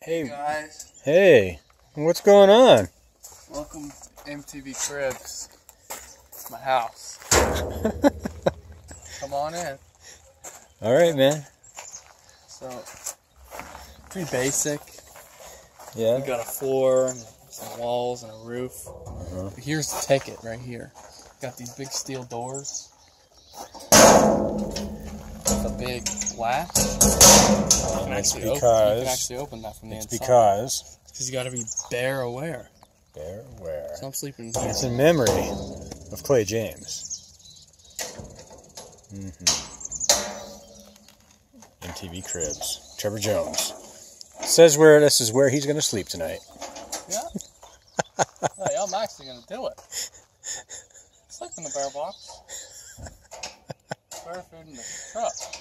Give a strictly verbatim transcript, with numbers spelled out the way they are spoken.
Hey guys. Hey, what's going on? Welcome to M T V Cribs. It's my house. Come on in. All right, man. So, pretty basic. Yeah. We got a floor, and some walls, and a roof. Uh-huh. But here's the ticket right here. Got these big steel doors with a big latch. You can, It's actually because open, you can actually open that from the it's inside. because Because you got to be bear aware. Bear aware. So I'm sleeping here. It's in memory of Clay James. Mm-hmm. M T V Cribs. Trevor Jones says where this is where he's going to sleep tonight. Yeah. Hey, I'm actually going to do it. Sleep in the bear box. Bear food in the truck.